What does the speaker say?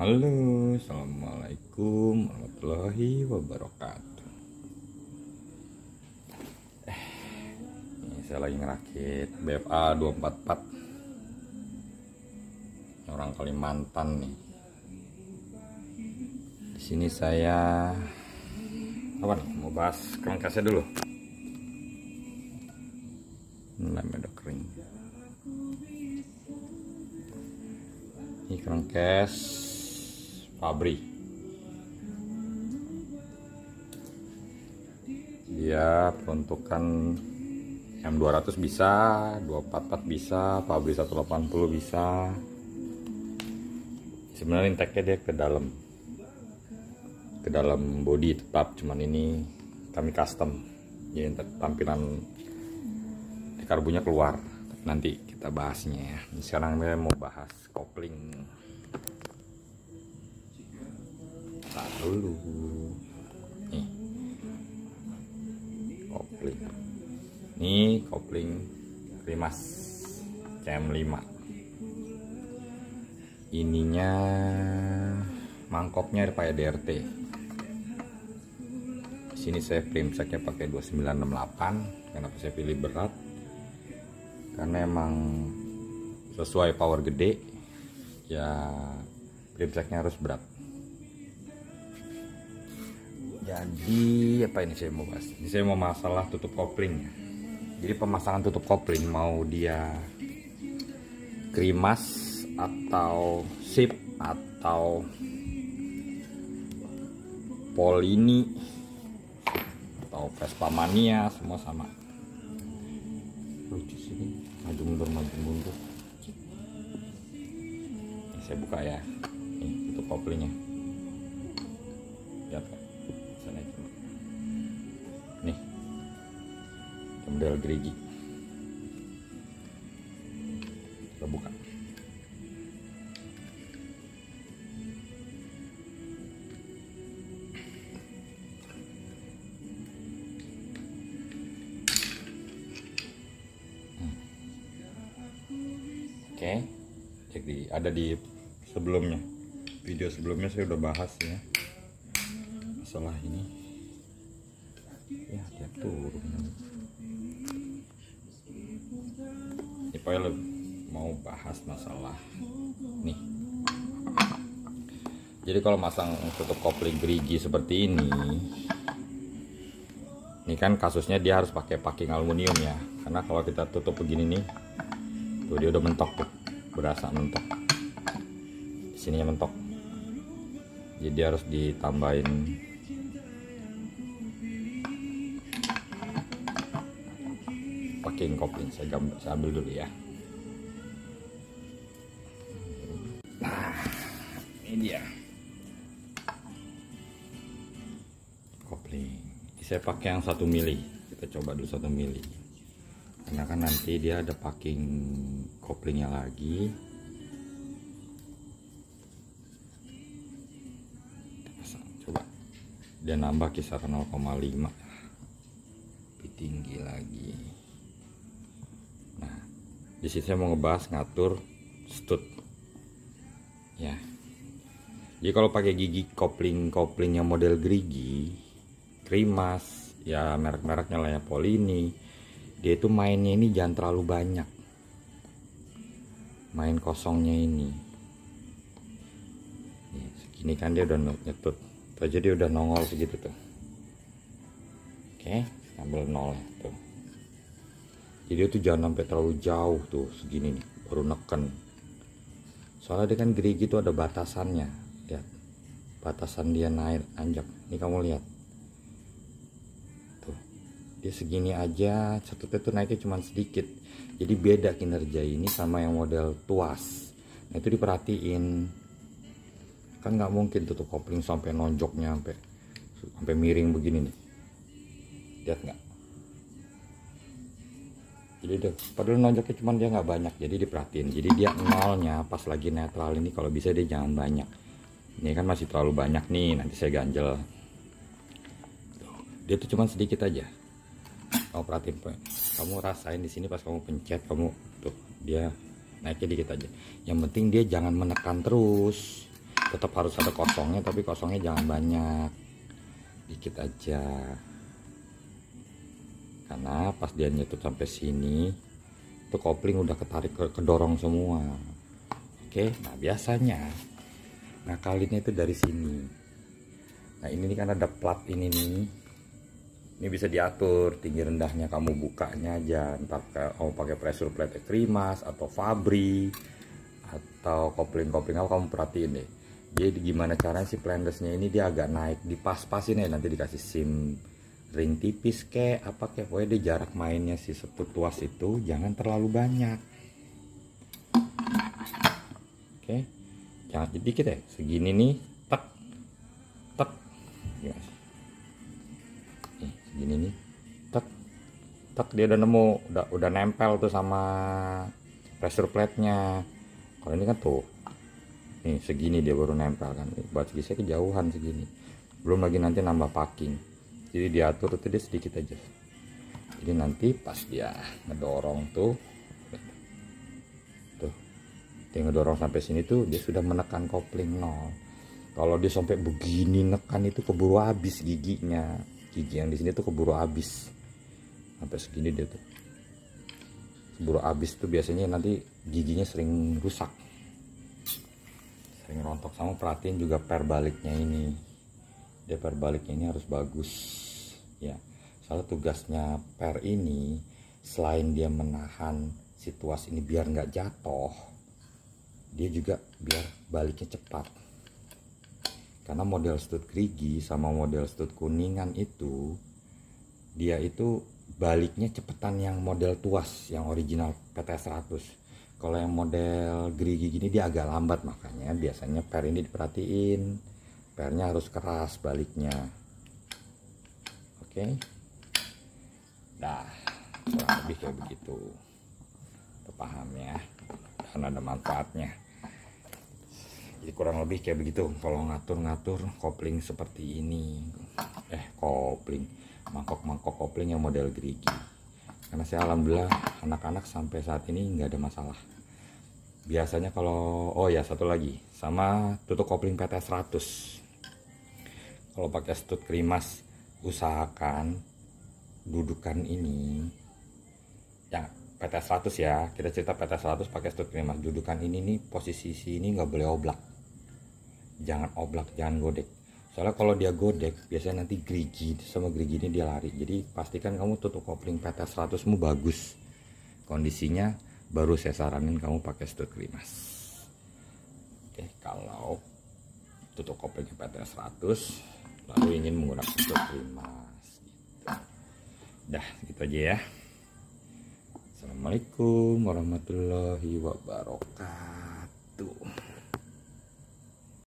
Halo, assalamualaikum warahmatullahi wabarakatuh. Ini saya lagi ngerakit BFA 244. Orang Kalimantan nih. Di sini saya mau bahas kerangkasnya dulu. Lemnya udah kering. Ini kerangkas Fabri. Dia peruntukan M200 bisa, 244 bisa, Fabri 180 bisa. Sebenarnya intake dia ke dalam body tetap, cuman ini kami custom. Jadi tampilan di karbunya keluar. Nanti kita bahasnya ya. Sekarang saya mau bahas kopling. Dulu nih kopling Rimas CM5. Ininya mangkoknya pakai DRT. Di sini saya primseknya pakai 2968. Kenapa saya pilih berat? Karena emang sesuai power gede ya, primseknya harus berat. Jadi apa ini saya mau bahas? Ini saya mau masalah tutup kopling. Jadi pemasangan tutup kopling, mau dia Krimas atau Sip atau Polini atau Vespa Mania, semua sama. Lucu sih, maju mundur. Ini saya buka ya. Ini tutup koplingnya. Lihat kan? Nih, model gerigi. Kita buka. Oke, jadi ada di sebelumnya, video sebelumnya saya udah bahas ya masalah ini. Ya dia turun. Ini Pak mau bahas masalah nih. Jadi kalau masang tutup kopling gerigi seperti ini kan kasusnya dia harus pakai packing aluminium ya. Karena kalau kita tutup begini nih, tuh dia udah mentok tuh, berasa mentok. Di sininya mentok. Jadi dia harus ditambahin packing kopling. Saya ambil dulu ya. Nah, ini dia kopling. Saya pakai yang 1 mili. Kita coba dulu 1 mili. Karena kan nanti dia ada packing koplingnya lagi. Coba dia nambah kisaran 0,5, lebih tinggi lagi. Nah, di sini saya mau ngebahas ngatur stud ya. Jadi kalau pakai gigi koplingnya model gerigi, Krimas ya, merek-mereknya lah ya, Polini, dia itu mainnya ini jangan terlalu banyak, main kosongnya ini. Nih, segini kan dia udah nyetut tuh, jadi udah nongol segitu tuh. Oke, ambil 0 tuh. Jadi itu jangan sampai terlalu jauh tuh, segini nih baru neken. Soalnya dia kan gerigi itu ada batasannya. Lihat, batasan dia naik anjak. Ini kamu lihat tuh, dia segini aja, catutnya tuh naiknya cuma sedikit. Jadi beda kinerja ini sama yang model tuas. Nah itu diperhatiin. Kan nggak mungkin tutup kopling sampai nonjoknya sampai miring begini nih. Lihat nggak? Jadi dia padahal nonjoknya cuman dia nggak banyak, jadi diperhatiin. Jadi dia nolnya pas lagi netral ini kalau bisa dia jangan banyak. Ini kan masih terlalu banyak nih, nanti saya ganjel. Dia tuh cuman sedikit aja. Kamu perhatiin, kamu rasain di sini pas kamu pencet, kamu tuh dia naiknya dikit aja. Yang penting dia jangan menekan terus. tetap harus ada kosongnya, tapi kosongnya jangan banyak, dikit aja, karena pas dia nyetup sampai sini itu kopling udah ketarik kedorong semua. Oke, nah biasanya ngakalinnya itu dari sini. Nah ini nih kan ada plat ini nih, ini bisa diatur tinggi rendahnya, kamu bukanya aja entar kamu pakai pressure plate Krimas atau Fabri atau kopling-kopling apa, kamu perhatiin deh. Jadi gimana caranya si planlessnya ini dia agak naik, dipas-pasin ya, nanti dikasih sim ring tipis kek apa kek, pokoknya dia jarak mainnya si setut tuas itu jangan terlalu banyak. Oke, jangan sedikit ya, segini nih, tek tek ya. Nih segini nih, tek tek, dia udah nemu, udah nempel tuh sama pressure plate nya. Kalau ini kan tuh nih segini dia baru nempel kan, buat saya kejauhan segini, belum lagi nanti nambah packing. Jadi diatur itu dia sedikit aja, jadi nanti pas dia ngedorong tuh dia ngedorong sampai sini tuh dia sudah menekan kopling nol. Kalau dia sampai begini nekan itu keburu habis giginya, gigi yang di sini tuh keburu habis sampai segini, dia tuh keburu habis tuh biasanya nanti giginya sering rusak, sering rontok. Sama perhatiin juga per baliknya ini, dia per baliknya ini harus bagus ya. Soalnya tugasnya per ini selain dia menahan situasi ini biar nggak jatuh, dia juga biar baliknya cepat. Karena model stud gerigi sama model stud kuningan itu dia itu baliknya cepetan yang model tuas yang original PT 100. Kalau yang model gerigi gini dia agak lambat, makanya biasanya per ini diperhatiin, pernya harus keras baliknya. Oke, nah kurang lebih kayak begitu, udah paham ya, dan ada manfaatnya. Jadi kurang lebih kayak begitu kalau ngatur-ngatur kopling seperti ini, kopling, mangkok-mangkok kopling yang model gerigi. Karena saya alhamdulillah anak-anak sampai saat ini nggak ada masalah. Biasanya kalau, oh ya satu lagi, sama tutup kopling PT 100. Kalau pakai stud Krimas, usahakan dudukan ini, ya PT 100 ya, kita cerita PT 100 pakai stud Krimas, dudukan ini nih posisi sini nggak boleh oblak. Jangan oblak, jangan godek. Soalnya kalau dia godek, biasanya nanti gerigi sama gerigi ini dia lari. Jadi pastikan kamu tutup kopling PT 100 mu bagus kondisinya, baru saya saranin kamu pakai stud Krimas. Oke, kalau tutup kopling PT 100 lalu ingin menggunakan stud Krimas gitu. Dah gitu aja ya. Assalamualaikum warahmatullahi wabarakatuh.